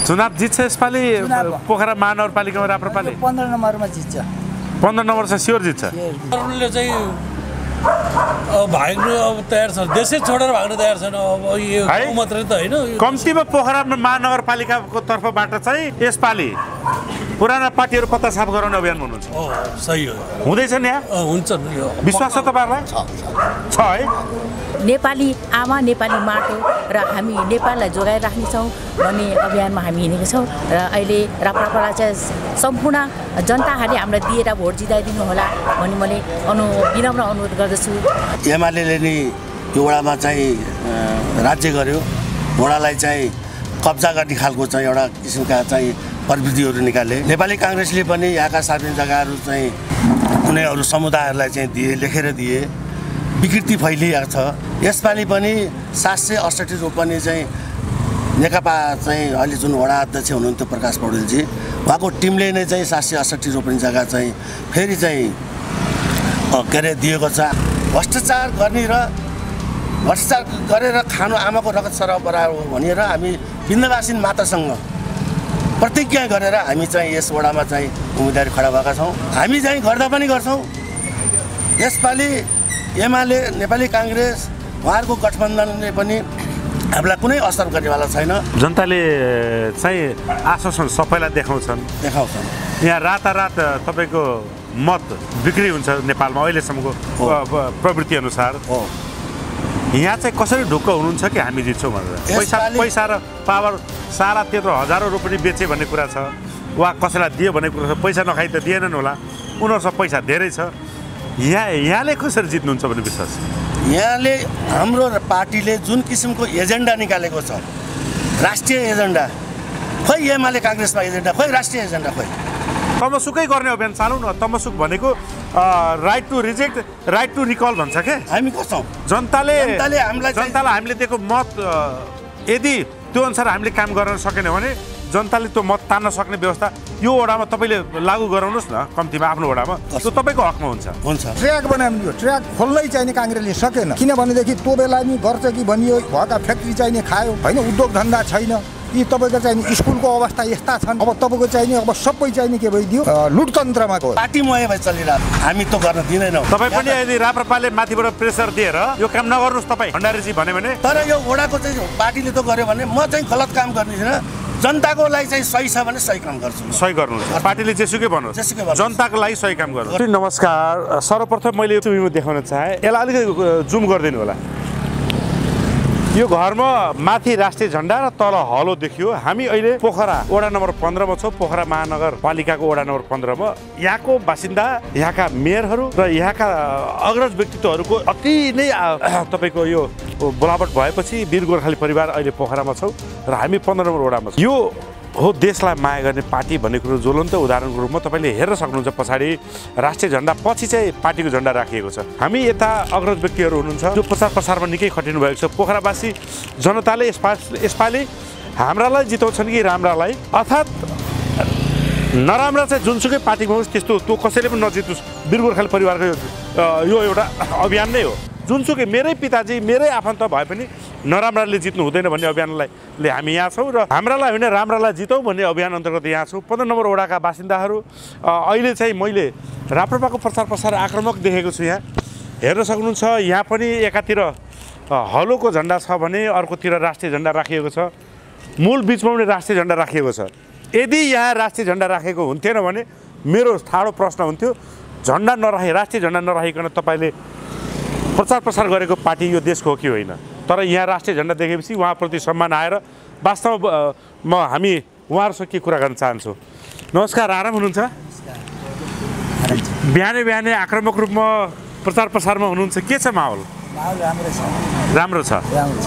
चुनाव जित्छ यसपालि पोखरा महानगरपालिकामा राप्रपाले 15 नम्बरमा जित्छ 15 नम्बर चाहिँ स्योर जित्छ उनले चाहिँ भाग्नु अब तयार छ देशै छोडेर भाग्नु तयार छैन अब यो गाउँ मात्रै त हैन कम्तीमा पोखरा महानगरपालिकाको तर्फबाट चाहिँ यसपालि पुराना पार्टीहरू पत्ता साफ गराउने अभियान हुनुहुन्छ सही हो हुँदैछ नि यहाँ हुन्छ नि विश्वास छ तपाईहरुलाई छ है नेपाली आमा नेपाली माटो र हामी नेपाललाई जोगाएर राख्नेछौँ भन्ने अभियानमा हामी हिँडेका छौँ र अहिले राप्रापालाई चाहिँ सम्पूर्ण जनताहरूले हामीलाई दिएर भोट जिताइदिनु होला भन्ने मैले विनम्र अनुरोध गर्दछु एमाले नि यो वडामा चाहिँ राज्य गर्यो वडालाई चाहिँ कब्जा गर्ने खालको चाहिँ एउटा किसिमका चाहिँ प्रविधिहरू निकाले नेपाली कांग्रेसले पनि यहाँका सार्वजनिक जग्गाहरू चाहिँ कुनै अरू समुदायहरूलाई चाहिँ दिए लेखेर दिए विकृति फैलिएको छ यसपालि पनि 768 रोपनी चाहिँ नेकपा चाहिँ अहिले जुन वडा अध्यक्ष हुनुहुन्थ्यो प्रकाश पौडेलजी उहाँको टिमले नै चाहिँ 768 रोपनी जग्गा चाहिँ फेरि चाहिँ के अरे दिएको छ भ्रष्टाचार गर्ने र भ्रष्टाचार गरेर खानु आमाको रगत सराव बराबर हो भनेर हामी बिन्दवासिन मातासँग प्रतिज्ञा गरेर हामी चाहिँ यस वडामा चाहिँ उम्मेदवारी खडा भएका छौँ हामी चाहिँ गर्दा पनि गर्छौँ यसपालि एमाले नेपाली कांग्रेस उहाँहरूको गठबन्धनले पनि हामीलाई कुनै असर गर्नेवाला छैन जनताले चाहिँ आश्वासन सबैलाई देखाउँछन् यहाँ रातारात तपाईको मत बिक्री हुन्छ नेपालमा अहिलेसम्मको प्रवृत्ति अनुसार यहाँ चाहिँ कसरी ढुक्क हुनुहुन्छ कि हामी जित्छौँ भनेर पैसा र पावर सारा त्यत्रो हजारौँ रुपियाँ बेचे भन्ने कुरा छ वा कसैलाई दियो भन्ने कुरा छ पैसा नखाइ त दिएनन् होला उनीहरूसँग पैसा धेरै छ यहाँले कसरी जित्नुहुन्छ भन्ने विश्वास यहाँले हाम्रो पार्टीले जुन किसिमको एजेन्डा निकालेको छ राष्ट्रिय एजेन्डा खोइ एमाले कांग्रेसमा एजेन्डा खोइ राष्ट्रिय एजेन्डा खोइ तमसुकै गर्ने अभियान चालौ न तमसुक भनेको right to reject right to recall भन्छ के हामी गर्छौँ जनताले हामीले दिएको मत यदि त्यो अनुसार हामीले काम गर्न सकेन भने जनताले त्यो मत तान्न सक्ने व्यवस्था यो वडामा तपाईले लागू गराउनुस् न कम्तीमा आफ्नो वडामा त्यो तपाईको हकमा हुन्छ ट्र्याक बनाउने ट्र्याक खोल्नै चाहिने कांग्रेसले सकेन किनभनेदेखि त्यो बेला नि गर्छ कि भनियो भएका फ्याक्ट्री चाहिने खायो हैन उद्योग धन्दा छैन यी तपाईको चाहिँ स्कुलको अवस्था यस्ता छन् अब तपाईको चाहिँ अब सबै चाहिँ के भइदियो लुटतन्त्रमा गयो पार्टी मय भइ चलिरहेको हामी त गर्न दिदैनौँ तपाई पनि यदि राप्रपाले माथिबाट प्रेसर दिएर यो काम नगर्नुस् तपाई भण्डारीजी भन्यो भने तर यो वडाको चाहिँ पार्टीले त गर्यो भने म चाहिँ गलत काम गर्ने छैन जनताको लागि चाहिँ सही छ भने सही काम गर्छु सही गर्नु पार्टीले जेसुकै भन्नुहोस् जनताको लागि सही काम गर्नु नमस्कार सर्वप्रथम मैले यो देखाउन चाहे यसलाई अलिकति जुम गरिदिनु होला यो घरमा माथि राष्ट्रिय झण्डा र तल हलो देखियो हामी अहिले पोखरा वडा नम्बर 15 मा छौं पोखरा महानगरपालिकाको वडा नम्बर 15 मा यहाँको बासिन्दा यहाँका मेयरहरू र यहाँका अग्रज व्यक्तित्वहरूको अति नै तपाईको यो बोलावट भएपछि वीर गोर्खाली परिवार अहिले पोखरामा छौं र हामी 15 नम्बर वडामा छौं यो हो देशलाई माया गर्ने पार्टी भन्ने कुरो ज्वलन्त उदाहरणको रूपमा तपाईले हेर्न सक्नुहुन्छ पछाडी राष्ट्रिय झण्डा पछि चाहिँ पार्टीको झण्डा राखिएको छ हामी यता अग्रज व्यक्तिहरू हुनुहुन्छ जो प्रचार प्रसारमा निकै खटिनु भएको छ पोखरावासी जनताले यसपालि हाम्रालाई जिताउँछन् कि राम्रालाई अर्थात् नराम्रा चाहिँ जुनसुकै पार्टीमा होस् त्यस्तो त्यो कसैले पनि नजितोस् वीर गोर्खाली परिवारको यो एउटा अभियान नै हो जुनसुकै मेरै पिताजी मेरै आफन्त भए पनि नराम्राले जित्नु हुँदैन भन्ने अभियानले हामी यहाँ छौँ र हाम्रालाई होइन राम्रालाई जितौँ भन्ने अभियान अन्तर्गत यहाँ छौँ 15 नम्बर वडाका बासिन्दाहरू अहिले चाहिँ मैले राप्रपाको प्रचार प्रसार आक्रामक देखेको छु यहाँ हेर्न सक्नुहुन्छ यहाँ पनि एकातिर हलोको झण्डा छ भने अर्कोतिर राष्ट्रिय झण्डा राखिएको छ मूल बीचमा पनि राष्ट्रिय झण्डा राखिएको छ यदि यहाँ राष्ट्रिय झण्डा राखेको हुन्थेन भने मेरो ठाडो प्रश्न हुन्थ्यो झण्डा नराखे राष्ट्रिय झण्डा नराखिकन तपाईले प्रचार प्रसार गरेको पार्टी यो देशको हो कि होइन तर यहाँ राष्ट्रिय झण्डा देखेपछि उहाँप्रति सम्मान आएर वास्तवमा हामी उहाँहरूसँग के कुरा गर्न चाहन्छौँ नमस्कार आराम हुनुहुन्छ बिहानै बिहानै आक्रामक रूपमा प्रचार प्रसारमा हुनुहुन्छ के छ माहौल राम्रो छ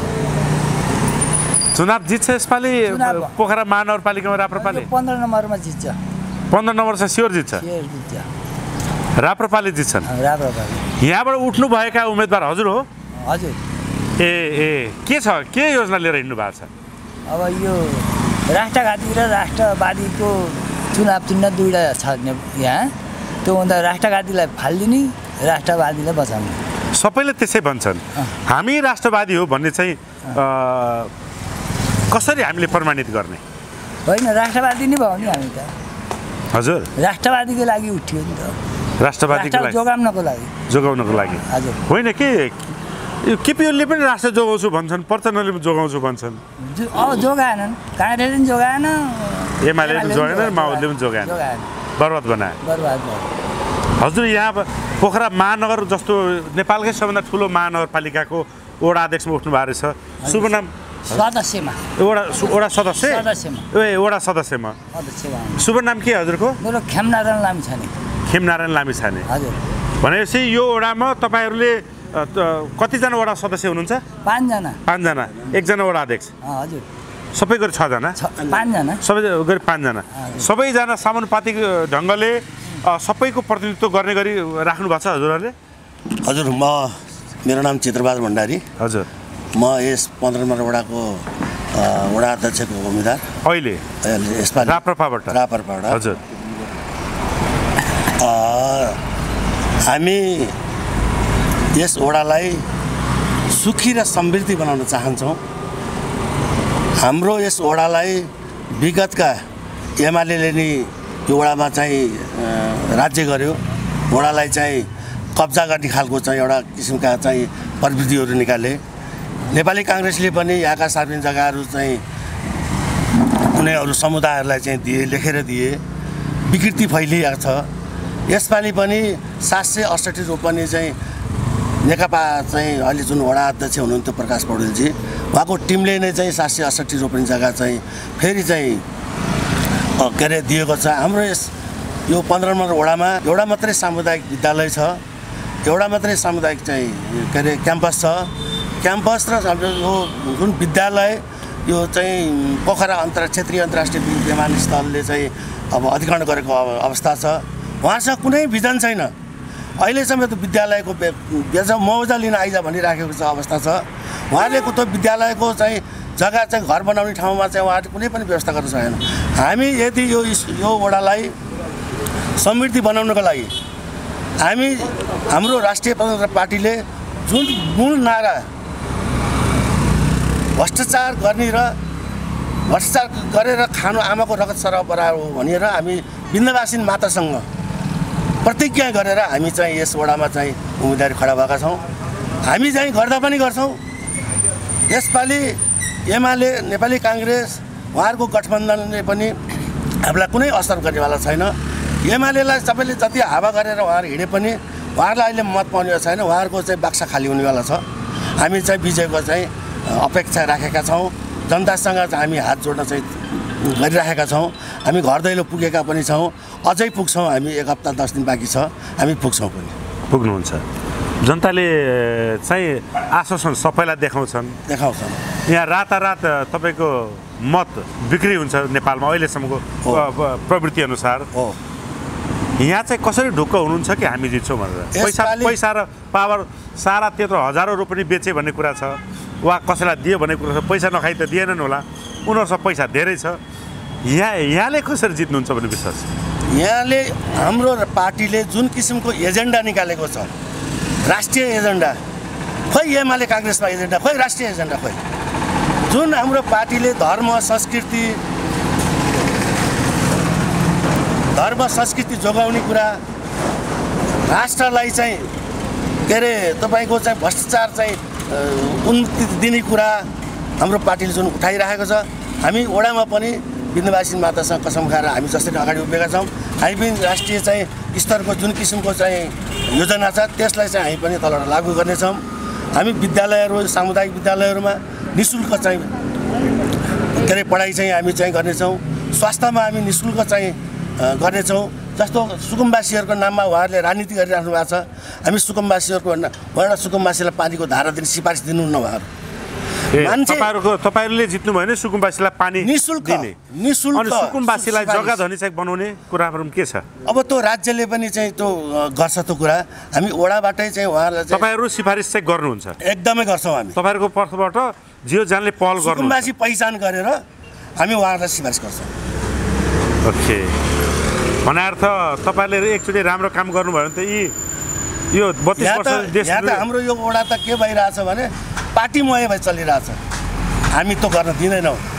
चुनाव जित्छ यसपालि पोखरा महानगरपालिकामा राप्रपाले 15 नम्बरमा जित्छ 15 नम्बर छ स्योर जित्छ राप्रपाले जित्छन् यहाँबाट उठ्नु भएका उम्मेदवार हजुर हो हजुर के छ के योजना लिएर हिँड्नु भएको छ अब यो राष्ट्रघाती र राष्ट्रवादीको चुनाव चिन्ह दुईटा छ यहाँ त्यो भन्दा राष्ट्रघातीलाई फालिदिने राष्ट्रवादीलाई बचाउने सबैले त्यसै भन्छन् हामी राष्ट्रवादी हो भन्ने चाहिँ कसरी हामीले प्रमाणित गर्ने होइन राष्ट्रवादी नै भयो नि हामी त हजुर राष्ट्रवादीको लागि उठ्यो नि त राष्ट्रवादीको लागि जोगाउनको लागि हजुर होइन के यो केपीओलले पनि राष्ट्र जोगाउँछु भन्छन् प्रचण्डले पनि जोगाउँछु भन्छन् अब जोगाएनन् काङ्ग्रेसले पनि जोगाएन एमाले पनि जोगाएन माओवादीले पनि जोगाएन बर्बाद बनायो हजुर यहाँ पोखरा महानगर जस्तो नेपालकै सबभन्दा ठुलो महानगरपालिकाको वडा अध्यक्षमा उठ्नु भएको रहेछ शुभ नाम सदस्यमा वडा सदस्य ए वडा सदस्यमा शुभ नाम के हजुरको मेरो खेमनारायण लामिछाने हजुर भनेपछि यो वडामा तपाईँहरूले कतिजना वडा सदस्य हुनुहुन्छ 5 जना एकजना वडा अध्यक्ष हजुर सबै गरी 6 जना 5 जना सबै गरी 5 जना सबैजना समानुपातिक ढङ्गले सबैको प्रतिनिधित्व गर्ने गरी राख्नु भएको छ हजुरहरूले हजुर मेरो नाम चित्रबहादुर भण्डारी हजुर म यस 15 नम्बर वडाको वडा अध्यक्षको उम्मेदवार अहिले यसपालि राप्रपाबाट हजुर हामी यस वडालाई सुखी र समृद्धि बनाउन चाहन्छौँ हाम्रो यस वडालाई विगतका एमाले नि यो वडामा चाहिँ राज्य गर्यो वडालाई चाहिँ कब्जा गर्ने खालको चाहिँ एउटा किसिमका चाहिँ प्रविधिहरू निकाले नेपाली काङ्ग्रेसले पनि यहाँका सार्वजनिक जग्गाहरू चाहिँ कुनै अरू समुदायहरूलाई चाहिँ लेखेर दिए विकृति फैलिएको छ यसपालि पनि 768 रोपनी चाहिँ नेकपा चाहिँ अहिले जुन वडा अध्यक्ष हुनुहुन्थ्यो प्रकाश पौडेलजी उहाँको टिमले नै चाहिँ 768 रोपनी जग्गा चाहिँ फेरि चाहिँ के अरे दिएको छ हाम्रो यो 15 नम्बर वडामा एउटा मात्रै सामुदायिक विद्यालय छ एउटा मात्रै सामुदायिक चाहिँ के अरे क्याम्पस छ क्याम्पस र यो जुन विद्यालय यो चाहिँ पोखरा क्षेत्रीय अन्तर्राष्ट्रिय विमानस्थलले चाहिँ अब अधिग्रहण गरेको अवस्था छ उहाँसँग कुनै भिजन छैन अहिलेसम्म त विद्यालयको मुआवजा लिन आइज भनिराखेको छ अवस्था छ उहाँले त्यो विद्यालयको चाहिँ जग्गा चाहिँ घर बनाउने ठाउँमा चाहिँ उहाँले कुनै पनि व्यवस्था गर्न सकेन हामी यदि यो वडालाई समृद्धि बनाउनको लागि हाम्रो राष्ट्रिय प्रजातन्त्र पार्टीले जुन मूल नारा भ्रष्टाचार गर्ने र भ्रष्टाचार गरेर खानु आमाको रगत सरह बराबर हो भनेर हामी बिन्दवासीन मातासँग प्रतिज्ञा गरेर हामी चाहिँ यस वडामा चाहिँ उम्मेदवारी खडा भएका छौँ हामी चाहिँ गर्दा पनि गर्छौँ यसपालि एमाले नेपाली काङ्ग्रेस उहाँहरूको गठबन्धनले पनि हामीलाई कुनै असर गर्नेवाला छैन एमालेलाई सबैले जति हावा गरेर उहाँहरू हिँडे पनि उहाँहरूलाई अहिले मत पाउने छैन उहाँहरूको चाहिँ बाक्सा खाली हुनेवाला छ हामी चाहिँ विजयको चाहिँ अपेक्षा राखेका छौँ जनतासँग हामी हात जोड्न चाहिँ गरिराखेका छौँ हामी घर दैलो पुगेका पनि छौँ अझै पुग्छौँ हामी 1 हप्ता 10 दिन बाँकी छ हामी पुग्छौँ पनि पुग्नुहुन्छ जनताले चाहिँ आश्वासन सबैलाई देखाउँछन् यहाँ रातारात तपाईँको मत बिक्री हुन्छ नेपालमा अहिलेसम्मको प्रवृत्ति अनुसार हो यहाँ चाहिँ कसरी ढुक्क हुनुहुन्छ कि हामी जित्छौँ भनेर पैसा र पावर सारा त्यत्रो हजारौँ रुपियाँ बेचे भन्ने कुरा छ वा कसैलाई दियो भन्ने कुरा छ पैसा नखाइ त दिएनन् होला उनीहरूसँग पैसा धेरै छ यहाँले कसरी जित्नुहुन्छ भन्ने विश्वास यहाँले हाम्रो पार्टीले जुन किसिमको एजेन्डा निकालेको छ राष्ट्रिय एजेन्डा खोइ एमाले काङ्ग्रेसमा एजेन्डा खोइ राष्ट्रिय एजेन्डा खोइ जुन हाम्रो पार्टीले धर्म संस्कृति जोगाउने कुरा राष्ट्रलाई चाहिँ के अरे तपाईँको चाहिँ भ्रष्टाचार चाहिँ उन्मुक्ति दिने कुरा हाम्रो पार्टीले जुन उठाइरहेको छ हामी वडामा पनि बिन्दवासी मातासँग कसम खाएर हामी जसरी अगाडि उभिएका छौँ हामी पनि राष्ट्रिय चाहिँ स्तरको जुन किसिमको चाहिँ योजना छ त्यसलाई चाहिँ हामी पनि तलबाट लागू गर्नेछौँ हामी विद्यालयहरू सामुदायिक विद्यालयहरूमा निःशुल्क चाहिँ के अरे पढाइ चाहिँ हामी चाहिँ गर्नेछौँ स्वास्थ्यमा हामी निःशुल्क चाहिँ गर्नेछौँ जस्तो सुकुम्बासीहरूको नाममा उहाँहरूले राजनीति गरिराख्नु भएको छ हामी सुकुम्बासीलाई पानीको धारा दिने सिफारिस दिनुहुन्न उहाँहरू तपाईहरुले जित्नु भयो भने सुकुम्बासीलाई पानी निःशुल्क अनि सुकुम्बासीलाई जग्गा धनी चाहिँ बनाउने कुराहरु के छ अब त्यो राज्यले पनि चाहिँ त्यो गर्छ त्यो कुरा हामी वडाबाटै चाहिँ उहाँलाई तपाईहरु सिफारिस चाहिँ गर्नुहुन्छ एकदमै गर्छौँ हामी तपाईहरुको पक्षबाट जियो जानले पहल गर्नु सुकुम्बासी पहिचान गरेर हामी उहाँलाई सिफारिस गर्छौँ ओके भनेर्थ तपाईहरुले एकचोटी राम्रो काम गर्नुभयो भने त यो 32 वर्ष देश यहाँ त हाम्रो यो वडा त के भइरहेछ भने पार्टी मय भइ चलिरहेछ हामी त गर्न दिँदैनौँ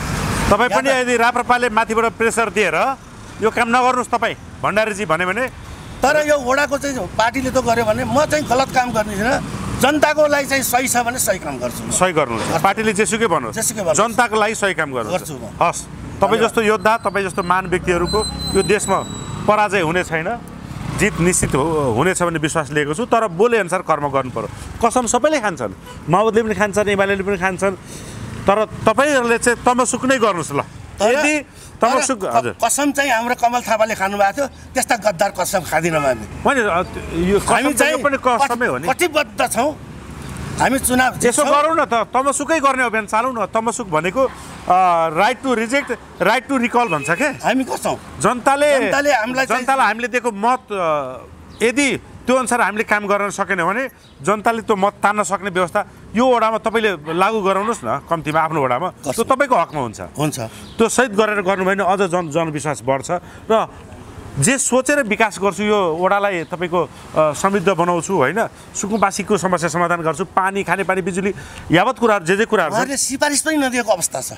तपाईँ पनि यदि राप्रपाले माथिबाट प्रेसर दिएर यो काम नगर्नुहोस् तपाईँ भण्डारीजी भन्यो भने तर यो वडाको चाहिँ पार्टीले त गर्यो भने म चाहिँ गलत काम गर्ने छैन जनताको लागि चाहिँ सही छ भने सही काम गर्छु सही गर्नुहुन्छ पार्टीले जेसुकै भन्नुहोस् जनताको लागि सही काम गर्छु हस् तपाईँ जस्तो योद्धा तपाईँ जस्तो महान व्यक्तिहरूको यो देशमा पराजय हुने छैन जित निश्चित हुनेछ भन्ने विश्वास लिएको छु तर बोले अनुसार कर्म गर्नु पर्यो कसम सबैले खान्छन् माओवादीले पनि खान्छन् एमाले पनि खान्छन् तर तपाईँहरूले चाहिँ तमसुक नै गर्नुहोस् ल यदि तमसुक हजुर कसम चाहिँ हाम्रो कमल थापाले खानु भएको थियो त्यस्ता गद्दार कसम खाँदिनौँ हामी यो कसम चाहिँ पनि कसमै हो नि कटिबद्ध छौँ हामी चुनाव यसो गरौँ न त तमसुकै गर्ने अभियान चालौँ न तमसुक भनेको right to reject right to recall भन्छ के हामी कसौँ जनताले हामीले दिएको मत यदि त्यो अनुसार हामीले काम गर्न सकेन भने जनताले त्यो मत तान्न सक्ने व्यवस्था यो वडामा तपाईँले लागू गराउनुहोस् न कम्तीमा आफ्नो वडामा त्यो तपाईँको हकमा हुन्छ त्यो सहित गरेर गर्नुभयो भने अझ जनविश्वास बढ्छ र जे सोचेर विकास गर्छु यो वडालाई तपाईँको समृद्ध बनाउँछु होइन सुकुम्बासीको समस्या समाधान गर्छु पानी खानेपानी बिजुली यावत कुराहरू जे कुराहरू सिफारिस पनि नदिएको अवस्था छ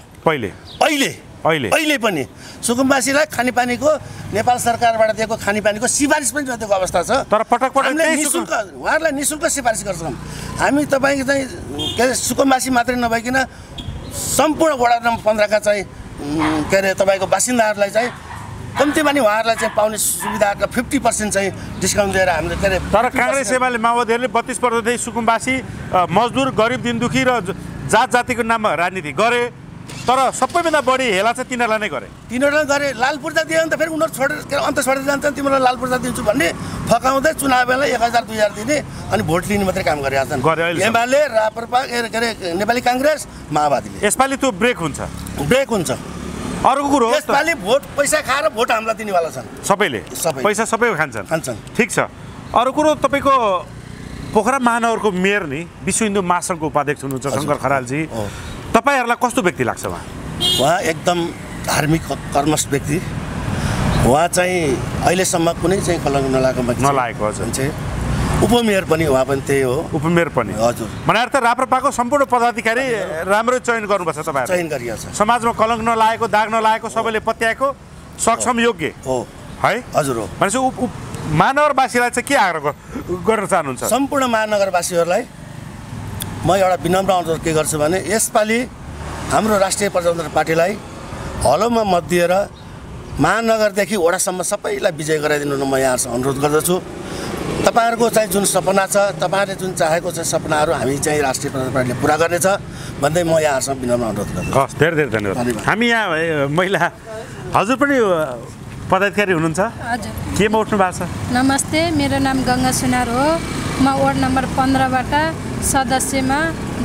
अहिले पनि सुकुम्बासीलाई खानेपानीको नेपाल सरकारबाट दिएको खानेपानीको सिफारिस पनि नदिएको अवस्था छ तर पटक निःशुल्क उहाँहरूलाई निःशुल्क सिफारिस गर्छौँ हामी तपाईँ चाहिँ के अरे सुकुम्बासी मात्रै नभइकन सम्पूर्ण वडा नम्बर 15 का चाहिँ के अरे तपाईँको बासिन्दाहरूलाई चाहिँ कम्तीमा नि उहाँहरूलाई चाहिँ पाउने सुविधाको 50% चाहिँ डिस्काउन्ट दिएर हामीले के अरे तर काङ्ग्रेस एमाले माओवादीहरूले 32% सुकुम्बासी मजदुर गरिब दिनदुखी र जात जातिको नाममा राजनीति गरे तर सबैभन्दा बढी हेला चाहिँ तिनीहरूलाई नै गरे लाल पूर्जा दियो भने त फेरि उनीहरू छोडेर अन्त छोडेर जान्छन् तिमीलाई लाल पूर्जा दिन्छु भन्ने फकाउँदै चुनाव बेला 1000 2000 दिने अनि भोट लिने मात्रै काम गरिरहेका छन् एमाले राप्रपा के अरे नेपाली काङ्ग्रेस माओवादीले यसपालि त्यो ब्रेक हुन्छ अर्को कुरो यसपालि भोट पैसा खाएर भोट हामीलाई दिनेवाला छन् सबैले पैसा सबै खान्छन् ठिक छ अरू कुरो तपाईँको पोखरा महानगरको मेयर नि विश्व हिन्दू महासङ्घको उपाध्यक्ष हुनुहुन्छ शङ्कर खरालजी तपाईँहरूलाई कस्तो व्यक्ति लाग्छ उहाँ एकदम धार्मिक कर्मस्थ व्यक्ति उहाँ चाहिँ अहिलेसम्म कुनै चाहिँ कलङ्क नलागेको हजुर उपमेयर पनि उहाँ पनि त्यही हो उपमेयर पनि हजुर भनेर त राप्रपाको सम्पूर्ण पदाधिकारी राम्रो चयन गर्नुपर्छ तपाईँहरू चयन गरिएको छ समाजमा कलङ्क नलागेको दाग नलागेको सबैले पत्याएको सक्षम योग्य हो है हजुर हो भनेपछि महानगरवासीलाई चाहिँ के आग्रह गर्न चाहनुहुन्छ सम्पूर्ण महानगरवासीहरूलाई म एउटा विनम्र अनुरोध के गर्छु भने यसपालि हाम्रो राष्ट्रिय प्रजातन्त्र पार्टीलाई हलोमा मत दिएर महानगरदेखि वडासम्म सबैलाई विजय गराइदिनु म यहाँसँग अनुरोध गर्दछु तपाईँहरूको चाहिँ जुन सपना छ तपाईँहरूले जुन चाहेको छ सपनाहरू हामी चाहिँ राष्ट्रिय प्रजातन्त्र पार्टीले पुरा गर्नेछ भन्दै म यहाँसँग विनम्र अनुरोध गर्छु हस् धेरै धेरै धन्यवाद हामी यहाँ महिला हजुर पनि पदाधिकारी हुनुहुन्छ हजुर केमा उठ्नु भएको छ नमस्ते मेरो नाम गङ्गा सुनार हो म वार्ड नम्बर 15 बाट सदस्यमा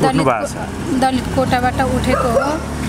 दलित कोटाबाट उठेको हो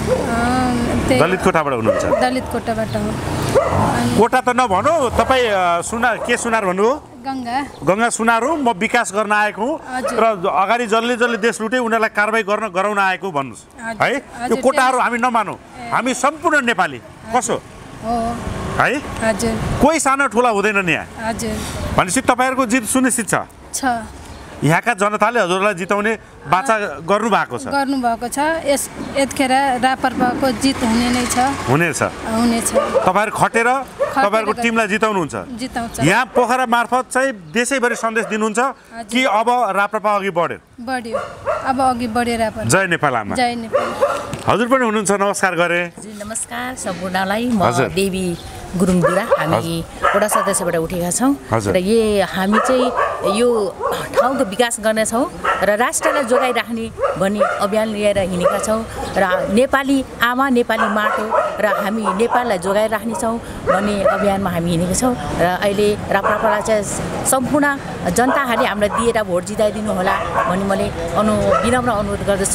दलित कोटाबाट हुनुहुन्छ दलित कोटाबाट हो कोटा त नभनौ तपाईँ के सुनार भन्नु हो गङ्गा सुनार हो म विकास गर्न आएको हुँ र अगाडि जसले देश लुटे उनीहरूलाई कारबाही गराउन आएको भन्नुहोस् है यो कोटाहरू हामी नमानौँ हामी सम्पूर्ण नेपाली कसो है हजुर कोही सानो ठुला हुँदैन नि यहाँ हजुर भनेपछि तपाईँहरूको जित सुनिश्चित छ यहाँका जनताले हजुरलाई जिताउने बाचा गर्नुभएको छ यतिखेर राप्रपाको जित हुनेछ तपाईँहरू खटेर तपाईँहरूको टिमलाई जिताउनुहुन्छ यहाँ पोखरा मार्फत चाहिँ देशैभरि सन्देश दिनुहुन्छ कि अब राप्रपा अघि बढ्यो अब अघि बढेर जय नेपाल आमा जय नेपाल हजुर पनि हुनुहुन्छ नमस्कार गरे नमस्कार सम्पूर्णलाई म देवी गुरुङ बुढा हामी वडा सदस्यबाट उठेका छौँ र हामी चाहिँ यो ठाउँको विकास गर्नेछौँ र राष्ट्रलाई जोगाइराख्ने भन्ने अभियान लिएर हिँडेका छौँ र नेपाली आमा नेपाली माटो र हामी नेपाललाई जोगाइराख्नेछौँ भन्ने अभियानमा हामी हिँडेका छौँ र अहिले राप्रपालाई चाहिँ सम्पूर्ण जनताहरूले हामीलाई दिएर भोट जिताइदिनु होला भन्ने मैले विनम्र अनुरोध गर्दछु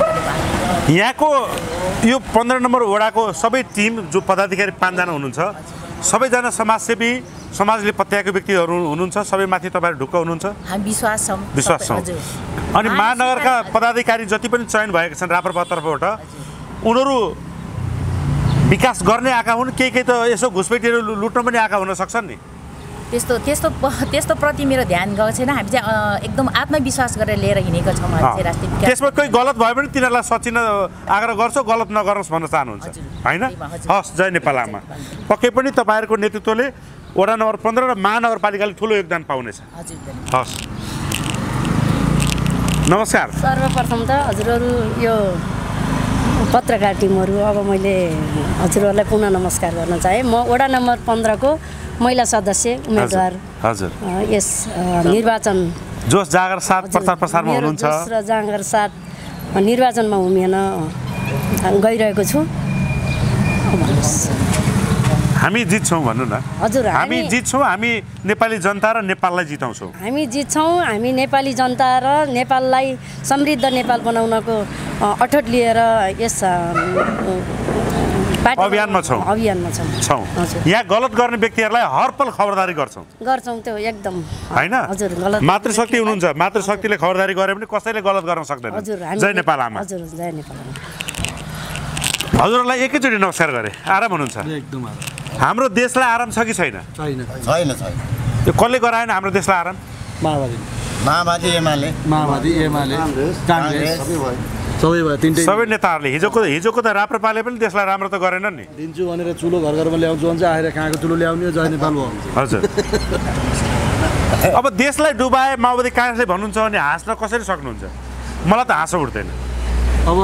यहाँको यो 15 नम्बर वडाको सबै टिम जो पदाधिकारी 5 जना हुनुहुन्छ सबैजना समाजसेवी समाजले पत्याएको व्यक्तिहरू हुनुहुन्छ सबैमाथि तपाईँहरू ढुक्क हुनुहुन्छ हामी विश्वास छौँ अनि महानगरका पदाधिकारी जति पनि चयन भएका छन् राप्रपा तर्फबाट उनीहरू विकास गर्ने आएका हुन् केही त यसो घुसपेटीहरू लुट्न पनि आएका हुन सक्छन् नि त्यस्तो प्रति मेरो ध्यान गएको छैन। हामी चाहिँ एकदम आत्मविश्वास गरेर लिएर हिँडेको छौँ हामी चाहिँ राष्ट्रिय विकास। त्यसमा कोही गलत भयो भने तिनीहरूलाई सचिन आग्रह गर्छौ गलत नगर्नुहोस् भन्न चाहनुहुन्छ होइन? हस्, जय नेपाल आमा। पक्कै पनि तपाईँहरूको नेतृत्वले वडा नम्बर 15 र महानगरपालिकाले ठुलो योगदान पाउनेछ। हस्, नमस्कार। सर्वप्रथम त हजुरहरू यो पत्रकार टिमहरू अब मैले हजुरहरूलाई पुनः नमस्कार गर्न चाहे। म वडा नम्बर 15 को महिला सदस्य उम्मेदवार हजुर यस निर्वाचन जोस जागर साथ प्रचारमा हुनुहुन्छ र जागर साथ निर्वाचनमा उभिन गइरहेको छु। हामी जित्छौँ भन्नु न। हजुर, हामी जित्छौँ, हामी नेपाली जनता र नेपाललाई जिताउँछौँ। हामी जित्छौँ, हामी नेपाली जनता र नेपाललाई समृद्ध नेपाल बनाउनको अठोट लिएर यस अभियानमा छौँ। यहाँ गलत गर्ने व्यक्तिहरूलाई हरपल खबरदारी गर्छौँ त्यो एकदम होइन? हजुर, गलत मातृशक्ति हुनुहुन्छ, मातृशक्तिले खबरदारी गरे पनि कसैले गलत गर्न सक्दैन। जय नेपाल आमा। हजुर, जय नेपाल आमा। हजुरहरूलाई एकैचोटि नमस्कार गरे। आराम हुनुहुन्छ? एकदम हाम्रो देशलाई आराम छ कि छैन? छैन। यो कसले गराएन हाम्रो देशलाई आराम? माओवादी एमाले काङ्ग्रेस सबै भयो, तिनटै सबै नेताहरूले। हिजोको त राप्रपाले पनि देशलाई राम्रो त गरेन नि। दिन्छु भनेर चुलो घर घरमा ल्याउँछु भन्छ, आएर कहाँको चुलो ल्याउने जय नेपाल भयो। हजुर, अब देशलाई डुबाए माओवादी काङ्ग्रेसले भन्नुहुन्छ भने हाँस्न कसरी सक्नुहुन्छ? मलाई त हाँसो उठ्दैन। अब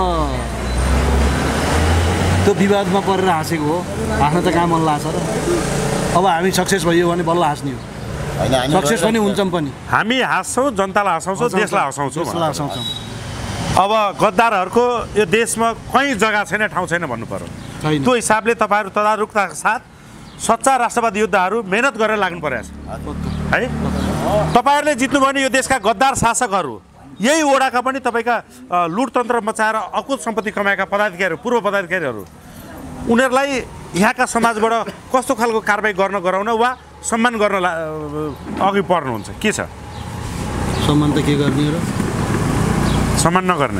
त्यो विवादमा परेर हाँसेको हो, हाँस्न त कहाँ मन लाग्छ र? अब हामी सक्सेस भइयो भने बल्ल हाँस्ने हो। सक्सेस पनि हुन्छौँ पनि। हामी हाँस्छौँ, जनतालाई हँसाउँछौँ, देशलाई हँसाउँछौँ। अब गद्दारहरूको यो देशमा कहीँ जग्गा छैन, ठाउँ छैन भन्नु पर्यो। त्यो हिसाबले तपाईँहरू तदारुकताका साथ सच्चा राष्ट्रवादी योद्धाहरू मेहनत गरेर लाग्नु परेको छ है। तपाईँहरूले जित्नुभयो भने यो देशका गद्दार शासकहरू, यही वडाका पनि तपाईँका लुटतन्त्र मचाएर अकुत सम्पत्ति कमाएका पदाधिकारीहरू, पूर्व पदाधिकारीहरू, उनीहरूलाई यहाँका समाजबाट कस्तो खालको कारबाही गराउन वा सम्मान गर्न अघि पर्नुहुन्छ? के छ? सम्मान त के गर्ने र? सम्मान नगर्ने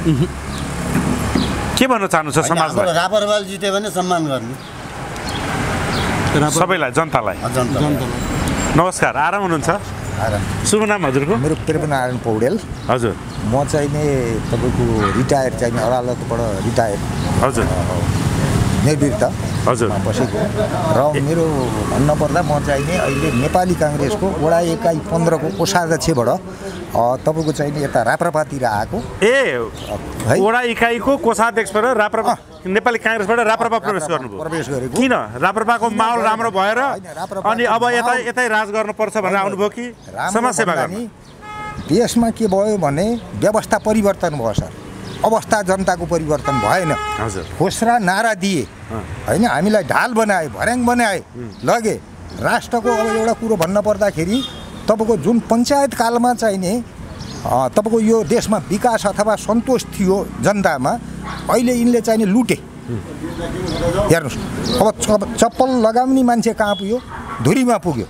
के भन्न चाहनुहुन्छ समाजलाई? रापरपाल जित्यो भने सम्मान गर्ने सबैलाई, जनतालाई। नमस्कार, आराम हुनुहुन्छ? शुभ नाम हजुरको? मेरो प्रेमनारायण पौडेल। हजुर, म चाहिँ नि तपाईँको रिटायर चाहिँ अदालतबाट रिटायर। हजुर, निवृत्त हजुर बसेको र मेरो भन्नुपर्दा म चाहिँ नि अहिले नेपाली काङ्ग्रेसको वडा एकाइ 15 को कोषाध्यक्षबाट तपाईँको चाहिँ नि यता राप्रपातिर आएको। वडा इकाइको कोषाध्यक्षबाट राप्रपा नेपाली काङ्ग्रेसबाट राप्रपा प्रवेश गरेको। किन? राप्रपाको माहौल राम्रो भएर अनि अब यतै राज गर्नुपर्छ भनेर आउनुभयो कि समाजसेवा गर्न? देशमा के भयो भने व्यवस्था परिवर्तन भयो सर, अवस्था जनताको परिवर्तन भएन। खोस्रा नारा दिए होइन, हामीलाई ढाल बनाए, भर्याङ बनाए, लगे। राष्ट्रको अब एउटा कुरो भन्न पर्दाखेरि तपाईँको जुन पञ्चायत कालमा चाहिँ नि तपाईँको यो देशमा विकास अथवा सन्तोष थियो जनतामा, अहिले यिनले चाहिँ नि लुटे। हेर्नुहोस्, अब चप्पल लगाउने मान्छे कहाँ पुग्यो? धुरीमा पुग्यो।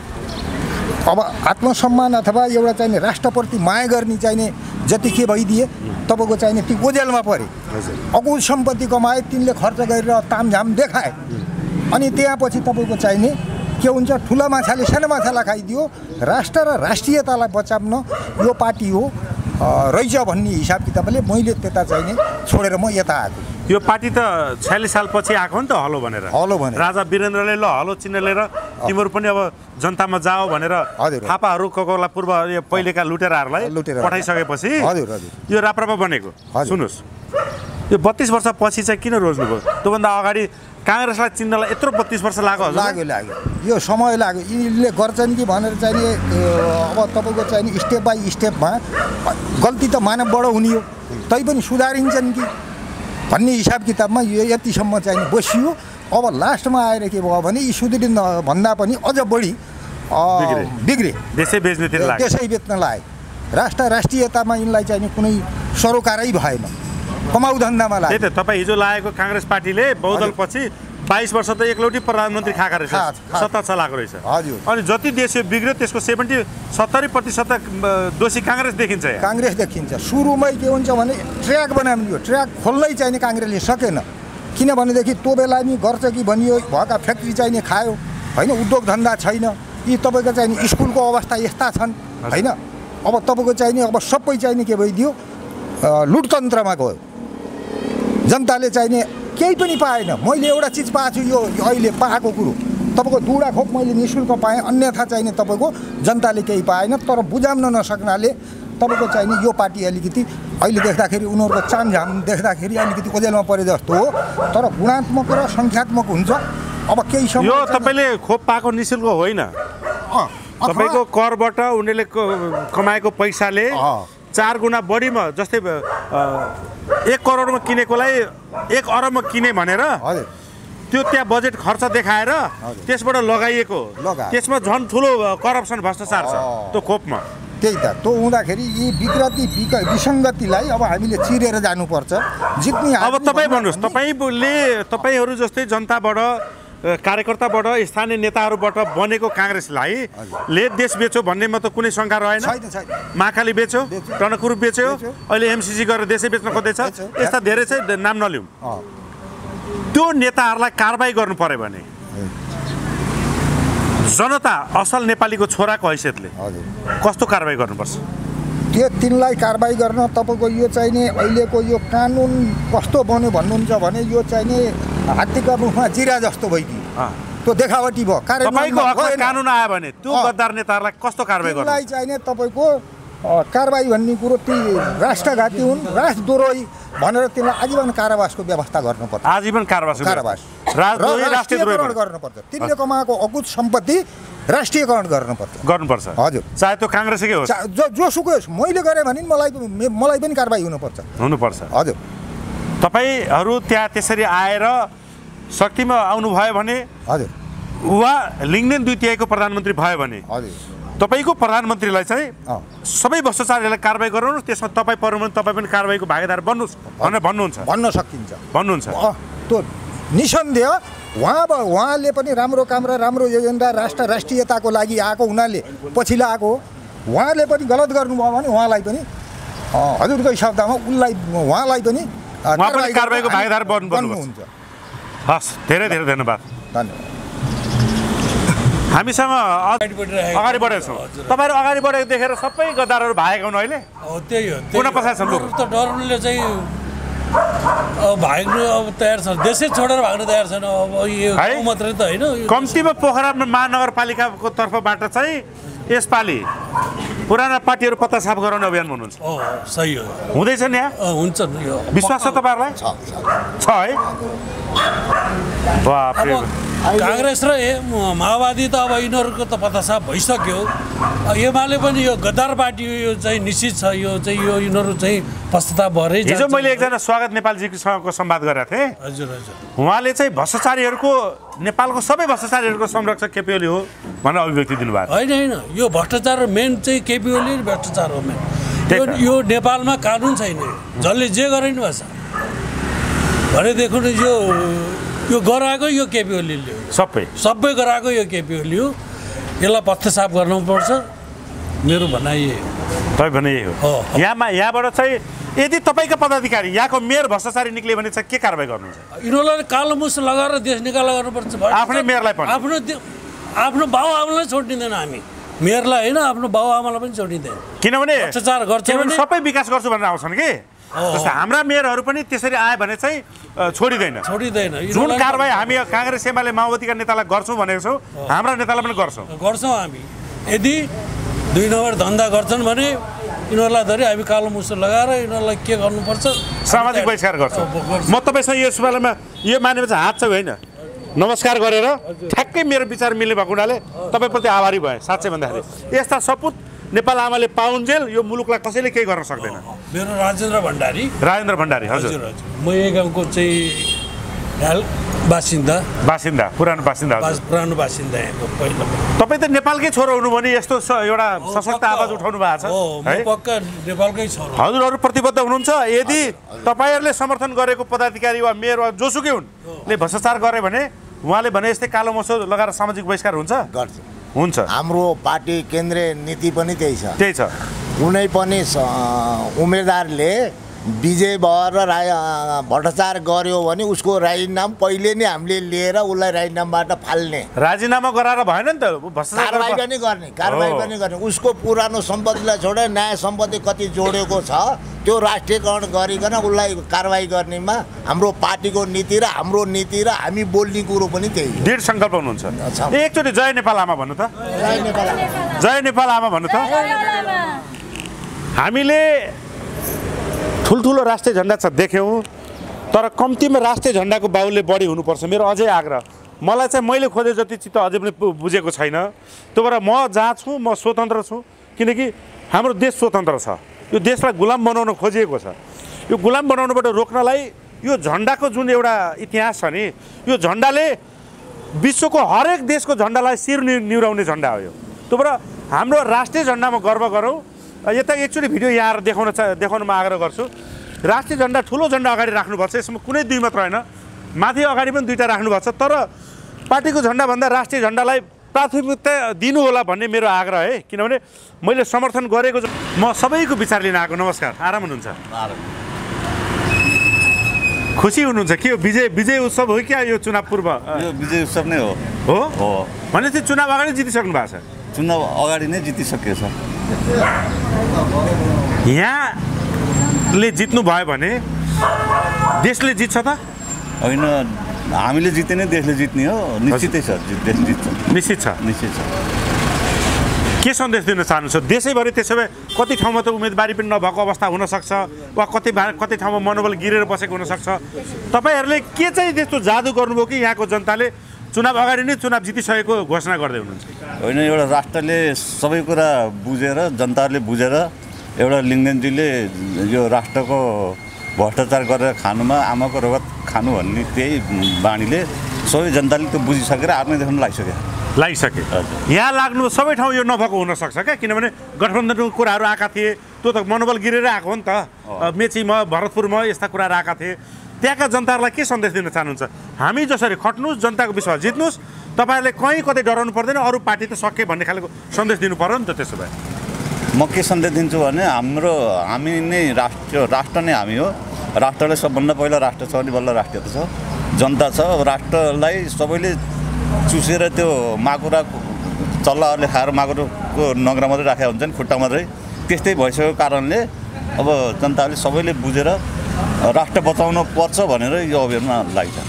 अब आत्मसम्मान अथवा एउटा चाहिँ नि राष्ट्रप्रति माया गर्ने चाहिँ नि जति के भइदिए तपाईँको चाहिँ नि ती ओझेलमा परे। अकुल सम्पत्ति कमाए, तिनले खर्च गरेर तामझाम देखाए। अनि त्यहाँपछि तपाईँको चाहिँ नि के हुन्छ? ठुला माछाले सानो माछालाई खाइदियो। राष्ट्र र राष्ट्रियतालाई बचाउन यो पार्टी हो रहेछ भन्ने हिसाब किताबले मैले त्यता चाहिँ नि छोडेर म यता आएको। यो पार्टी त 46 सालपछि आएको नि त, हलो भनेर। राजा वीरेन्द्रले ल हलो चिन्ह लिएर तिमीहरू पनि अब जनतामा जाओ भनेर थापाहरू कोकोला पूर्व पहिलेका लुटेराहरूलाई पठाइसकेपछि यो राप्रपा बनेको। सुन्नुहोस्, यो 32 वर्षपछि चाहिँ किन रोज्नुभयो? त्योभन्दा अगाडि काङ्ग्रेसलाई चिन्नलाई यत्रो 32 वर्ष लाग्यो। यो समय लाग्यो। यिनले गर्छन् कि भनेर चाहिँ नि अब तपाईँको चाहिँ नि स्टेप बाई स्टेपमा गल्ती त मानवबाट हुने हो, तैपनि सुधारिन्छन् कि भन्ने हिसाब किताबमा यो यतिसम्म चाहिँ बसियो। अब लास्टमा आएर के भयो भने यी सुध्रिन भन्दा पनि अझ बढी बिग्रे। देशै बेच्न लागे। राष्ट्रियतामा यिनलाई चाहिँ नि कुनै सरोकारै भएन, कमाउ धन्दामा लाग्यो। त्यही त तपाईँ हिजो लागेको काङ्ग्रेस पार्टीले बहुदलपछि 22 वर्ष त एकलौटी प्रधानमन्त्री खाएको रहेछ, सत्ता चलाएको रहेछ। अनि जति देश यो बिग्रियो त्यसको 70% दोषी काङ्ग्रेस देखिन्छ। सुरुमै के हुन्छ भने ट्र्याक बनाइयो, ट्र्याक खोल्नै चाहिँ नि काङ्ग्रेसले सकेन। किनभनेदेखि त्यो बेला नि गर्छ कि भनियो, भएका फ्याक्ट्री चाहिँ नि खायो होइन, उद्योग धन्दा छैन। यी तपाईँको चाहिँ नि स्कुलको अवस्था यस्ता छन् होइन। अब तपाईँको चाहिँ नि अब सबै चाहिँ नि के भइदियो लुटतन्त्रमा गयो। जनताले चाहिँ नि केही पनि पाएन। मैले एउटा चिज पाएको छु यो अहिले पाएको कुरो तपाईँको दुडा खोप मैले निःशुल्क पाएँ, अन्यथा चाहिँ नि तपाईँको जनताले केही पाएन। तर बुझाउन नसक्नाले तपाईँको चाहिँ नि यो पार्टी अलिकति अहिले देख्दाखेरि उनीहरूको चामझाम देख्दाखेरि अलिकति ओजेलमा परे जस्तो हो। तर गुणात्मक र सङ्ख्यात्मक हुन्छ। अब केही समय यो तपाईँले खोप पाएको निःशुल्क होइन, तपाईँको करबाट उनीहरूले कमाएको पैसाले 4 गुणा बढीमा, जस्तै 1 करोडमा किनेकोलाई 1 अरबमा किने भनेर त्यो त्यहाँ बजेट खर्च देखाएर त्यसबाट लगाइएको, त्यसमा झन् ठुलो करप्सन भ्रष्टाचार छ त्यो खोपमा। त्यही त त्यो हुँदाखेरि यी विकृति विसङ्गतिलाई अब हामीले चिरेर जानुपर्छ। जित्ने अब तपाईँ भन्नुहोस्, तपाईँहरू जस्तै जनताबाट, कार्यकर्ताबाट, स्थानीय नेताहरूबाट बनेको काङ्ग्रेसलाई ले देश बेच्यो भन्नेमा त कुनै शङ्का रहेन। महाकाली बेच्यो, टनकपुर बेच्यो, अहिले एमसिसी गरेर देशै बेच्न खोज्दैछ। यस्ता धेरै चाहिँ नाम नलिउँ। त्यो नेताहरूलाई कारबाही गर्नु पर्यो भने जनता असल नेपालीको छोराको हैसियतले कस्तो कारबाही गर्नुपर्छ? त्यो तिनलाई कारबाही गर्न तपाईँको यो चाहिँ नि अहिलेको यो कानुन कस्तो बन्यो भन्नुहुन्छ भने यो चाहिँ नि हात्तीका मुखमा जिरा जस्तो भइदियो। त्यो देखावटी भयो। तपाईँको हकमा कानुन आयो भने त्यो गद्दार नेताहरूलाई कस्तो कारबाही गर्नु? त्यसलाई चाहिँ नि तपाईँको कारबाही भन्ने कुरो ती राष्ट्रघाती हुन्, राष्ट्रद्रोही भनेर तिनलाई आजीवन कारावासको व्यवस्था गर्नुपर्छ। आजीवन कारावास राष्ट्रियकरण गर्नुपर्छ। तिनले कमाएको अकुत सम्पत्ति राष्ट्रियकरण गर्नुपर्छ। हजुर, चाहे त्यो काङ्ग्रेसकै होस्, जोसुकै होस्। मैले गरेँ भने मलाई पनि कारबाही हुनुपर्छ। हजुर, तपाईँहरू त्यहाँ त्यसरी आएर शक्तिमा आउनुभयो भने, हजुर, वा लिङ्गदेन 2/3 प्रधानमन्त्री भयो भने, हजुर, तपाईँको प्रधानमन्त्रीलाई चाहिँ सबै भ्रष्टाचारीहरूलाई कारबाही गराउनुहोस्। त्यसमा तपाईँ पर्नु भने तपाईँ पनि कारबाहीको भागीदार बन्नुहोस् भनेर भन्न सकिन्छ। त्यो निसन्देह उहाँले पनि राम्रो काम र राम्रो एजेन्डा राष्ट्रियताको लागि आएको हुनाले पछि लागेको। उहाँले पनि गलत गर्नुभयो भने उहाँलाई पनि हजुरकै शब्दमा उहाँलाई पनि कारबाहीको भागीदार बन्नुहुन्छ। हस्, धेरै धेरै धन्यवाद। हामीसँग अगाडि बढेको छौँ। तपाईँहरू अगाडि बढेको देखेर सबै गद्दारहरू भागेका हुन् अहिले। त्यही हो, पुनः पछाडि छ लोक त डरले चाहिँ अब भाग्नु अब तयार छ, देशै छोडेर भाग्नु तयार छैन। अब यो मात्रै त होइन, कम्तीमा पोखरा महानगरपालिकाको तर्फबाट चाहिँ यसपालि पुराना पार्टीहरू पत्ता साफ गराउने अभियान भन्नुहुन्छ। सही हो, हुँदैछ नि यहाँ? हुन्छ, यो विश्वास छ तपाईँहरूलाई? छ है। काङ्ग्रेस र माओवादी त अब यिनीहरूको त पत्ता साफ भइसक्यो। एमाले पनि यो गद्दार पार्टी यो चाहिँ निश्चित छ। यो चाहिँ यिनीहरू चाहिँ पश्चाताप भएरै हिजो मैले एकजना स्वागत नेपालजीसँगको संवाद गरेको थिएँ। हजुर हजुर, उहाँले चाहिँ भ्रष्टाचारीहरूको, नेपालको सबै भ्रष्टाचारीहरूको संरक्षक केपी ओली हो भनेर अभिव्यक्ति दिनुभएको। होइन, यो भ्रष्टाचार मेन चाहिँ केपी ओली भ्रष्टाचार हो मेन। यो नेपालमा कानुन छैन, जसले जे गरे नि भएछ भनेदेखि यो गराएको यो केपी ओलीले हो। सबै गराएको यो केपी ओली हो। यसलाई पत्ता साफ गर्नुपर्छ, मेरो भनाइ यही हो। तपाईँ भने यही हो। यहाँबाट चाहिँ यदि तपाईँको पदाधिकारी यहाँको मेयर भ्रष्टाचारी निक्लियो भने चाहिँ के कारबाही गर्नुहुन्छ? यिनीहरूलाई कालो मुस लगाएर देश निकाला गर्नुपर्छ। आफ्नै मेयरलाई पनि, आफ्नो बाउ आमालाई छोडिदिँदैन हामी। मेयरलाई होइन, आफ्नो बाउ आमालाई पनि छोडिदिँदैन। किनभने भ्रष्टाचार गर्छ भने सबै विकास गर्छु भनेर आउँछन् कि। जस्तो हाम्रा मेयरहरू पनि त्यसरी आयो भने चाहिँ छोडिँदैन। जुन कारबाही हामी काङ्ग्रेस एमाले माओवादीका नेतालाई गर्छौँ भनेको छौँ, हाम्रा नेतालाई पनि गर्छौँ हामी। यदि 2 नम्बर धन्दा गर्छन् भने यिनीहरूलाई धरि हामी कालो मुसो लगाएर यिनीहरूलाई के गर्नुपर्छ, सामाजिक बहिष्कार गर्छौँ। म तपाईँसँग यस बेलामा यो मानेमा चाहिँ हात चाहिँ होइन, नमस्कार गरेर ठ्याक्कै मेरो विचार मिल्ने भएको हुनाले तपाईँप्रति आभारी भएँ। साँच्चै भन्दाखेरि यस्ता सपुत नेपाल आमाले पाउन्जेल यो मुलुकलाई कसैले केही गर्न सक्दैन। मेरो राजेन्द्र भण्डारी। हजुर, म यही गाउँको चाहिँ बासिन्दा, पुरानो बासिन्दा। तपाईँ त नेपालकै छोरो हुनु भने यस्तो एउटा सशक्त आवाज उठाउनु भएको छ। पक्का नेपालकै छोरो। हजुरहरू प्रतिबद्ध हुनुहुन्छ। यदि तपाईँहरूले समर्थन गरेको पदाधिकारी वा मेयर वा जोसुकै हुन् ले भ्रष्टाचार गरे भने उहाँले भने यस्तै कालो मसो लगाएर सामाजिक बहिष्कार हुन्छ। हाम्रो पार्टी केन्द्रीय नीति पनि त्यही छ। कुनै पनि उम्मेदवारले विजय भएर भ्रष्टाचार गर्यो भने उसको राजीनामा पहिले नै हामीले लिएर उसलाई राजीनामाबाट फाल्ने राजीनामा गराएर भएन नि त कारबाही पनि गर्ने उसको पुरानो सम्पत्तिलाई छोडेर नयाँ सम्पत्ति कति जोडेको छ त्यो राष्ट्रियकरण गरिकन उसलाई कारबाही गर्नेमा हाम्रो पार्टीको नीति र हाम्रो नीति र हामी बोल्ने कुरो पनि त्यही दृढ सङ्कल्प हुनुहुन्छ एकचोटि जय नेपाल आमा भन्नु त जय नेपाल आमा भन्नु त हामीले ठुल्ठुलो राष्ट्रिय झन्डा छ देख्यौँ तर कम्तीमा राष्ट्रिय झन्डाको बाहुल्य बढी हुनुपर्छ मेरो अझै आग्रह मलाई चाहिँ मैले खोजे जति चित्त अझै पनि बुझेको छैन त्यो भएर म जहाँ छु म स्वतन्त्र छु किनकि हाम्रो देश स्वतन्त्र छ यो देशलाई गुलाम बनाउन खोजिएको छ यो गुलाम बनाउनबाट रोक्नलाई यो झन्डाको जुन एउटा इतिहास छ नि यो झन्डाले विश्वको हरेक देशको झन्डालाई शिर निहुराउने झन्डा हो यो त्यो भएर हाम्रो राष्ट्रिय झन्डामा गर्व गरौँ यता एकचोटि भिडियो यहाँ देखाउन म आग्रह गर्छु राष्ट्रिय झन्डा ठुलो झन्डा अगाडि राख्नुपर्छ यसमा कुनै दुई मात्र होइन माथि अगाडि पनि दुईवटा राख्नुपर्छ तर पार्टीको झन्डाभन्दा राष्ट्रिय झन्डालाई प्राथमिकता दिनु होला भन्ने मेरो आग्रह है किनभने मैले समर्थन गरेको म सबैको विचार लिन आएको नमस्कार आराम हुनुहुन्छ खुसी हुनुहुन्छ के हो विजय उत्सव हो क्या यो चुनाव पूर्व यो विजय उत्सव नै हो भनेपछि चुनाव अगाडि जितिसक्नु भएको छ चुनाव अगाडि नै जितिसकेको छ यहाँले जित्नु भयो भने देशले जित्छ त होइन हामीले जिते नै देशले जित्ने हो निश्चितै छ देश जित्छ निश्चित छ के सन्देश दिन चाहनुहुन्छ देशैभरि त्यसो भए कति ठाउँमा त उम्मेदवारी पनि नभएको अवस्था हुनसक्छ वा कति ठाउँमा मनोबल गिरेर बसेको हुनसक्छ तपाईँहरूले के चाहिँ त्यस्तो जादु गर्नुभयो कि यहाँको जनताले चुनाव अगाडि नै चुनाव जितिसकेको घोषणा गर्दै हुनुहुन्छ होइन एउटा राष्ट्रले सबै कुरा बुझेर जनताहरूले बुझेर एउटा लिङ्गदेनजीले यो राष्ट्रको भ्रष्टाचार गरेर खानुमा आमाको रगत खानु भन्ने त्यही बानीले सबै जनताले त्यो बुझिसकेर आफ्नै देख्न लागिसके यहाँ लाग्नु सबै ठाउँ यो नभएको हुनसक्छ क्या किनभने गठबन्धनको कुराहरू आएका थिए त्यो त मनोबल गिरेर आएको हो नि त मेचीमा भरतपुरमा यस्ता कुराहरू आएका थिए त्यहाँका जनताहरूलाई के सन्देश दिन चाहनुहुन्छ हामी जसरी खट्नुहोस् जनताको विश्वास जित्नुहोस् तपाईँहरूले कहीँ कतै डराउनु पर्दैन अरू पार्टी त सके भन्ने खालको सन्देश दिनु पर्यो नि त त्यसो भए म के सन्देश दिन्छु भने हामी नै राष्ट्र नै हामी हो राष्ट्रलाई सबभन्दा पहिला राष्ट्र छ भने बल्ल राष्ट्रिय छ जनता छ राष्ट्रलाई सबैले चुसेर त्यो माकुरा चल्लाहरूले खाएर माकुराको नगरा मात्रै राखेका हुन्छन् खुट्टा मात्रै त्यस्तै भइसकेको कारणले अब जनताले सबैले बुझेर राष्ट्र बचाउन पर्छ भनेर यो अभियानमा लाग्छ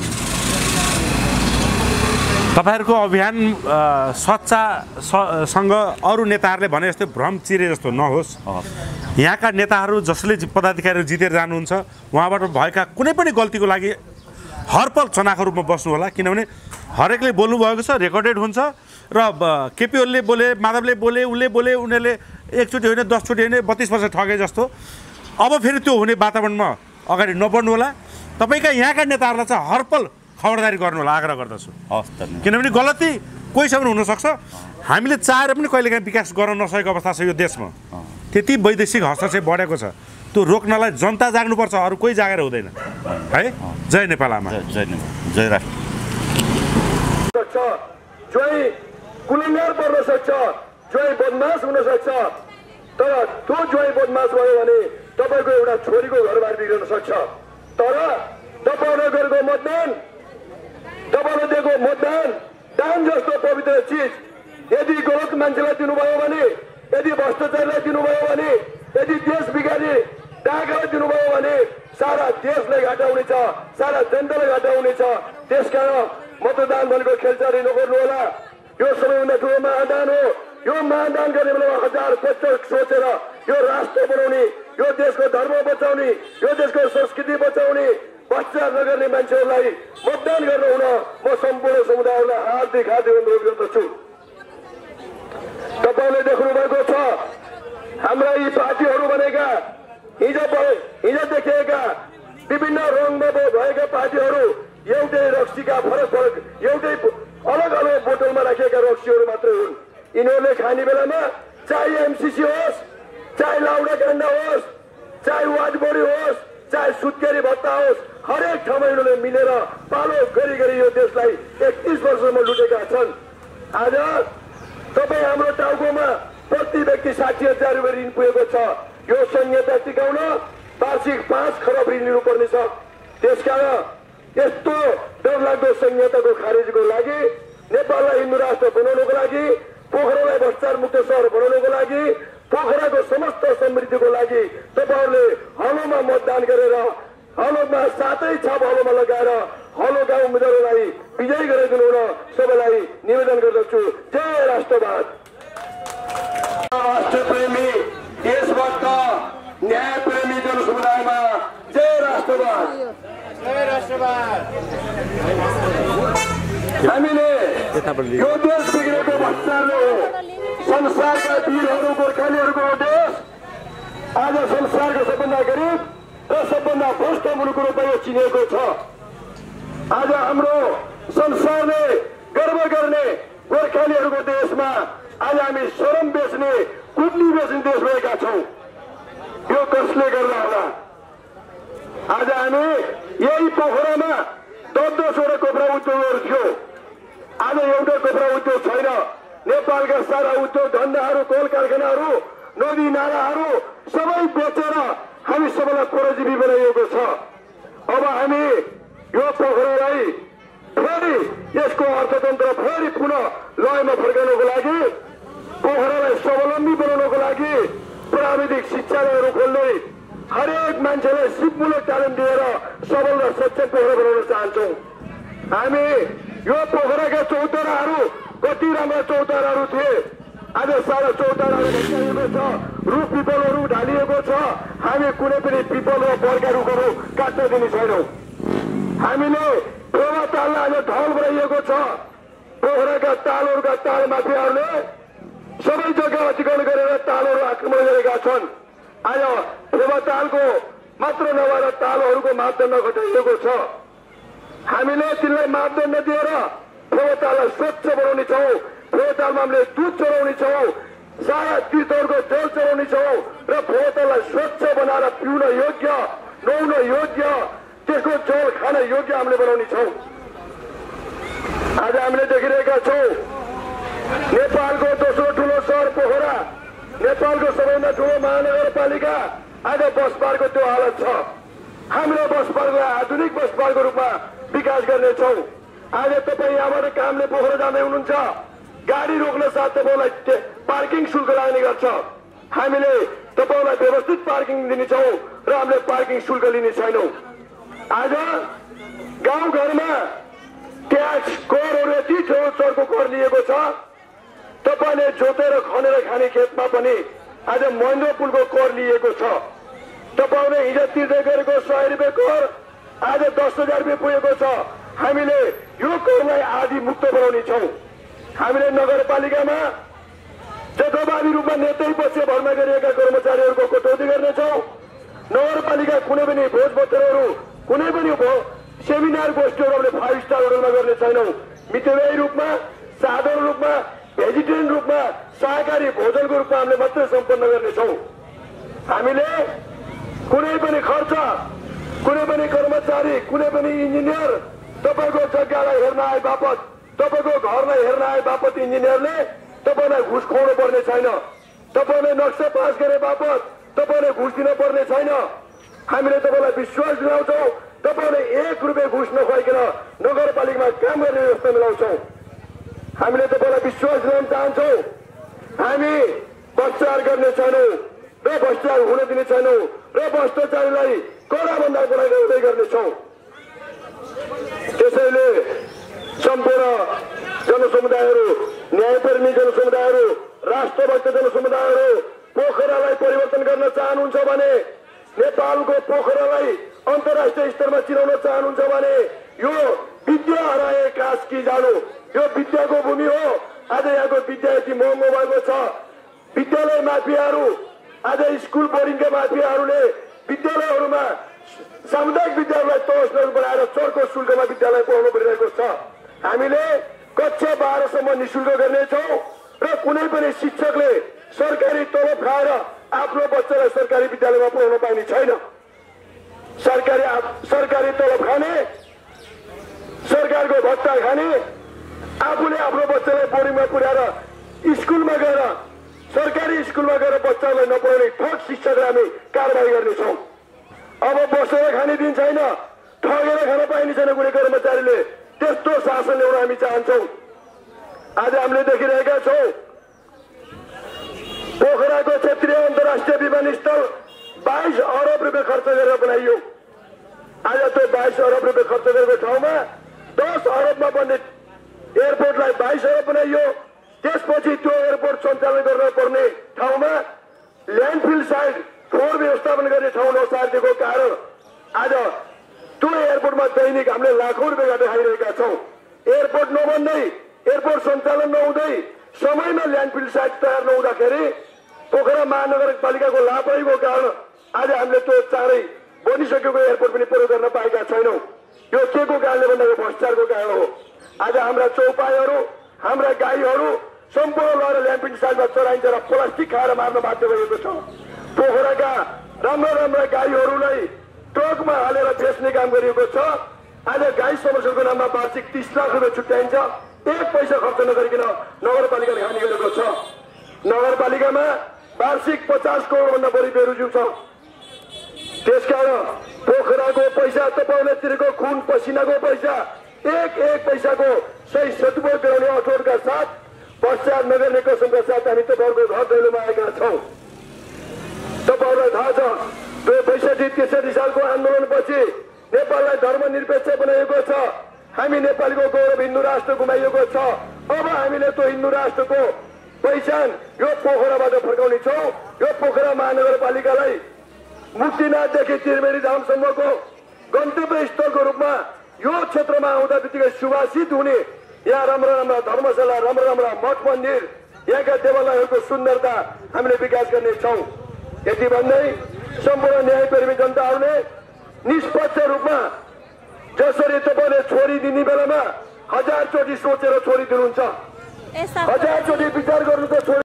तपाईँहरूको अभियान सच्चासँग अरू नेताहरूले भने जस्तै भ्रम चिरे जस्तो नहोस् यहाँका नेताहरू जसले पदाधिकारीहरू जितेर जानुहुन्छ उहाँबाट भएका कुनै पनि गल्तीको लागि हरपल चनाखको रूपमा बस्नु होला किनभने हरेकले बोल्नुभएको छ रेकर्डेड हुन्छ र केपी ओलीले बोले माधवले बोले उसले बोले उनीहरूले एकचोटि होइन 10 चोटि होइन 32 वर्ष ठगे जस्तो अब फेरि त्यो हुने वातावरणमा अगाडि नबढ्नु होला तपाईँका यहाँका नेताहरूलाई चाहिँ हरपल खबरदारी गर्नु होला आग्रह गर्दछु किनभने गलती कोहीसँग हुनसक्छ हामीले चाहेर पनि कहिलेकाहीँ विकास गर्न नसकेको अवस्था छ यो देशमा त्यति वैदेशिक हस्तक्षेप बढेको छ त्यो रोक्नलाई जनता जाग्नुपर्छ अरू कोही जागेर हुँदैन है जय नेपाल आमा जय राष्ट्र जोइ कुलङ्गार पर्न सक्छ जोइ बदमास हुन सक्छ तर त्यो जोइ बदमास भयो भने तपाईँको एउटा छोरीको घरबार बिग्रन सक्छ तर तपाईँले गरेको मतदान तपाईँले दिएको मतदान दान जस्तो पवित्र चिज यदि गलत मान्छेलाई दिनुभयो भने यदि भ्रष्टाचारलाई दिनुभयो भने यदि देश बिगारी डाकालाई दिनुभयो भने सारा देशलाई घाटा हुनेछ सारा जनतालाई घाटा हुनेछ त्यसकारण मतदान भनेको खेलचारी नगर्नु होला यो सबैभन्दा ठुलो महादान हो यो महादान गर्ने बेलामा हजार पटक सोचेर यो राष्ट्र बनाउने यो देशको धर्म बचाउने यो देशको संस्कृति बचाउने भ्रष्टाचार नगर्ने मान्छेहरूलाई मतदान गर्न हुन म सम्पूर्ण समुदायहरूलाई हार्दिक अनुरोध गर्दछु तपाईँले देख्नु भएको छ हाम्रा यी पार्टीहरू बनेका हिजो देखिएका विभिन्न रङमा भएका पार्टीहरू एउटै रक्सीका फरक एउटै अलग अलग बोतलमा राखिएका रक्सीहरू मात्रै हुन् यिनीहरूले खाने बेलामा चाहे एमसीसी होस् चाहे लाउडा काण्ड होस् चाहे वाजबोरी होस् चाहे सुत्केरी भत्ता होस् हरेक ठाउँमा यिनीहरूले मिलेर पालो गरी यो देशलाई 31 वर्षसम्म लुटेका छन् आज तपाईँ हाम्रो टाउकोमा प्रति व्यक्ति 60,000 रुपियाँ ऋण पुगेको छ यो संहिता टिकाउन वार्षिक 5 खरब ऋण लिनुपर्नेछ। त्यसकारण यस्तो डरलाग्दो संहिताको खारेजको लागि नेपाललाई हिन्दू राष्ट्र बनाउनको लागि पोखरालाई भ्रष्टाचार मुक्त सहर बनाउनको लागि पोखराको समस्त समृद्धिको लागि तपाईहरुले हलोमा मतदान गरेर हलोमा सातै छाप हलोमा लगाएर हलोका उम्मेदवारलाई विजयी गराइदिनु हुन सबैलाई निवेदन गर्दछु। जय राष्ट्रवाद। राष्ट्रप्रेमी देशभक्त न्यायप्रेमी जनसमुदायमा जय राष्ट्रवाद। जय राष्ट्रवाद। हामीले यो देश बिग्रेको भ्रष्टाचारले संसारका वीरहरू गोर्खालीहरूको देश आज संसारको सबभन्दा गरिब र सबभन्दा भ्रष्ट मुलुकको रूपमा चिनिएको छ। आज हाम्रो संसारले गर्व गर्ने गोर्खालीहरूको देशमा आज हामी शरम बेच्ने कुटनी बेच्ने देश भएका छौँ। यो कसले गर्दा होला? आज हामी यही पोखरामा 10-10वटा कोप्रा उद्योगहरू थियो। आज एउटा कोप्रा उद्योग छैन। नेपालका सारा उद्योग धन्दाहरू कल कारखानाहरू नदी नालाहरू सबै बेचेर हामी सबैलाई परजीवी बनाइएको छ। अब हामी यो पोखरालाई फेरि यसको अर्थतन्त्र फेरि पुनः लयमा फर्काउनको लागि पोखरालाई स्वावलम्बी बनाउनको लागि प्राविधिक शिक्षालयहरू खोल्दै हरेक मान्छेलाई सिपमूलक तालिम दिएर सबल र सक्षम पोखरा बनाउन चाहन्छौँ। हामी यो पोखराका चौताराहरू कति राम्रा चौताराहरू थिए। आज सारा चौताराहरू भत्काइएको छ। रुख पिपलहरू ढालिएको छ। हामी कुनै पनि पिपल र बर्का रुखहरू काट्न दिने छैनौँ। हामीले फेवा ताललाई आज ढल बनाइएको छ। पोखराका तालहरूका ताल माफियाहरूले सबै जग्गा अतिक्रमण गरेर तालहरू आक्रमण गरेका छन्। आज फेवा तालको मात्र नभएर तालहरूको मापदण्ड घटाइएको छ। हामीले तिनलाई मापदण्ड दिएर फेवा ताललाई स्वच्छ बनाउने छौँ। फेवा तालमा हामीले दुध चलाउने छौँ। सारा तीर्थहरूको जल चलाउने छौँ र फेवा ताललाई स्वच्छ बनाएर पिउन योग्य, नुहाउन योग्य, त्यसको जल खान योग्य हामीले बनाउने छौँ। आज हामीले देखिरहेका छौँ नेपालको दोस्रो ठुलो सहर पोखरा, नेपालको सबैभन्दा ठुलो महानगरपालिका आज बस पार्कको त्यो हालत छ। हामीले बस पार्कलाई आधुनिक बस पार्कको रूपमा विकास गर्नेछौँ। आज तपाईँ यहाँबाट कामले पोखरा जाँदै हुनुहुन्छ, गाडी रोक्न साथ तपाईँलाई पार्किङ शुल्क लाग्ने गर्छ। हामीले तपाईँलाई व्यवस्थित पार्किङ दिनेछौँ र हामीले पार्किङ शुल्क लिने छैनौँ। आज गाउँघरमा ट्याक्स करहरू यति चौरको कर लिएको छ। तपाईँले जोतेर खनेर खाने खेतमा पनि आज महेन्द्र पुलको कर लिएको छ। तपाईँले हिजो तिर्दै गरेको 100 रुपियाँ कर आज 10,000 रुपियाँ पुगेको छ। हामीले यो करलाई आदि मुक्त बनाउने छौँ। हामीले नगरपालिकामा जथाभावी रूपमा नेतै पछि भरमा गरिएका कर्मचारीहरूको कटौती गर्नेछौँ। नगरपालिका कुनै पनि भोजपत्रहरू कुनै पनि सेमिनार गोष्ठीहरू हामीले 5 स्टार होटलमा गर्ने छैनौँ। मितव्ययी रूपमा, साधारण रूपमा, भेजिटेरियन रूपमा, शाकाहारी भोजनको रूपमा हामीले मात्रै सम्पन्न गर्नेछौँ। हामीले कुनै पनि खर्च, कुनै पनि कर्मचारी, कुनै पनि इन्जिनियर तपाईँको जग्गालाई हेर्न आए बापत, तपाईँको घरलाई हेर्न आए बापत इन्जिनियरले तपाईँलाई घुस खुवाउनु पर्ने छैन। तपाईँले नक्सा पास गरे बापत तपाईँले घुस दिन पर्ने छैन। हामीले तपाईँलाई विश्वास दिलाउँछौँ। तपाईँले 1 रुपियाँ घुस नखुवाइकन नगरपालिकामा काम गर्ने व्यवस्था मिलाउँछौँ। हामीले तपाईँलाई विश्वास दिलाउन चाहन्छौँ। हामी भ्रष्टाचार गर्ने छैनौँ र भ्रष्टाचार हुन दिने छैनौँ र भ्रष्टाचारीलाई कडाभन्दा कडा गर्दै गर्नेछौँ। त्यसैले सम्पूर्ण जनसमुदायहरू, न्यायप्रेमी जनसमुदायहरू, राष्ट्रभक्त जनसमुदायहरू पोखरालाई परिवर्तन गर्न चाहनुहुन्छ भने, नेपालको पोखरालाई अन्तर्राष्ट्रिय स्तरमा चिनाउन चाहनुहुन्छ भने यो विद्या हराए कास्की जानु, यो विद्याको भूमि हो। आज यहाँको विद्या यति महँगो भएको छ। विद्यालय माफियाहरू, आज स्कुल बोर्डिङका माफियाहरूले विद्यालयहरूमा सामुदायिक विद्यालयलाई तहस नहस बनाएर चर्को शुल्कमा विद्यालय पढाउनु परिरहेको छ। हामीले कक्षा 12 सम्म निःशुल्क गर्नेछौँ र कुनै पनि शिक्षकले सरकारी तलब खाएर आफ्नो बच्चालाई सरकारी विद्यालयमा पढाउन पाइने छैन। सरकारी तलब खाने, सरकारको भत्ता खाने, आफूले आफ्नो बच्चालाई बोर्डिङमा पुर्याएर स्कुलमा गएर सरकारी स्कुलमा गएर बच्चालाई नपढाउने ठग शिक्षकलाई हामी कारबाही गर्नेछौँ। अब बसेर खाने दिन छैन, ठगेर खान पाइने छैन कुनै कर्मचारीले। त्यस्तो शासन ल्याउन हामी चाहन्छौँ। आज हामीले देखिरहेका छौँ पोखराको क्षेत्रीय अन्तर्राष्ट्रिय विमानस्थल 22 अरब रुपियाँ खर्च गरेर बनाइयो। आज त्यो 22 अरब रुपियाँ खर्च गरेको ठाउँमा 10 अरबमा बन्ने एयरपोर्टलाई 22 अरब बनाइयो। त्यसपछि त्यो एयरपोर्ट सञ्चालन गर्न पर्ने ठाउँमा ल्यान्डफिल साइड फोहोर व्यवस्थापन गर्ने ठाउँ नसारिदिएको कारण आज त्यो एयरपोर्टमा दैनिक हामीले लाखौँ रुपियाँ घाटा खाइरहेका छौँ। एयरपोर्ट नबन्दै, एयरपोर्ट सञ्चालन नहुँदै, समयमा ल्यान्डफिल साइट तयार नहुँदाखेरि पोखरा महानगरपालिकाको लापरवाहीको कारण आज हामीले त्यो चाँडै बनिसकेको एयरपोर्ट पनि प्रयोग गर्न पाएका छैनौँ। यो के को कारणले भन्दाखेरि भ्रष्टाचारको कारण हो। आज हाम्रा चौपाईहरू, हाम्रा गाईहरू सम्पूर्ण लगेर ल्यान्डफिल साइटमा चराइन्छ र प्लास्टिक खाएर मार्न बाध्य भएको छ। पोखराका राम्रा राम्रा गाईहरूलाई ट्रकमा हालेर बेच्ने काम गरिएको छ। आज गाई संरक्षणको नाममा वार्षिक 30 लाख रुपियाँ छुट्याइन्छ। 1 पैसा खर्च नगरिकन नगरपालिकाले खाने गरेको छ। नगरपालिकामा वार्षिक 50 करोडभन्दा बढी बेरोजु छ। त्यसकारण पोखराको पैसा, तपाईँले तिरेको खुन पसिनाको पैसा, एक पैसाको सही सदुपयोग गराउने अठोटका साथ भ्रष्टाचार नगर्ने कसमका साथ हामी तपाईँहरूको घर दैलोमा आएका छौँ। तपाईँहरूलाई थाहा छ 62-63 सालको आन्दोलनपछि नेपाललाई धर्मनिरपेक्ष बनाइएको छ। हामी नेपालीको गौरव हिन्दू राष्ट्र गुमाइएको छ। अब हामीले त्यो हिन्दू राष्ट्रको पहिचान यो पोखराबाट फर्काउने छौँ। यो पोखरा महानगरपालिकालाई मुक्तिनाथदेखि त्रिवेणी धामसम्मको गन्तव्य स्थलको रूपमा यो क्षेत्रमा आउँदा बित्तिकै सुवासित हुने, यहाँ राम्रा राम्रा धर्मशाला, राम्रा राम्रा मठ मन्दिर, यहाँका देवालयहरूको सुन्दरता हामीले विकास गर्नेछौँ। यति भन्दै सम्पूर्ण न्यायप्रेमी जनताहरूले निष्पक्ष रूपमा जसरी तपाईँले छोरी दिने बेलामा 1000 चोटि सोचेर छोरी दिनुहुन्छ, 1000 चोटि विचार गर्नु त छोरी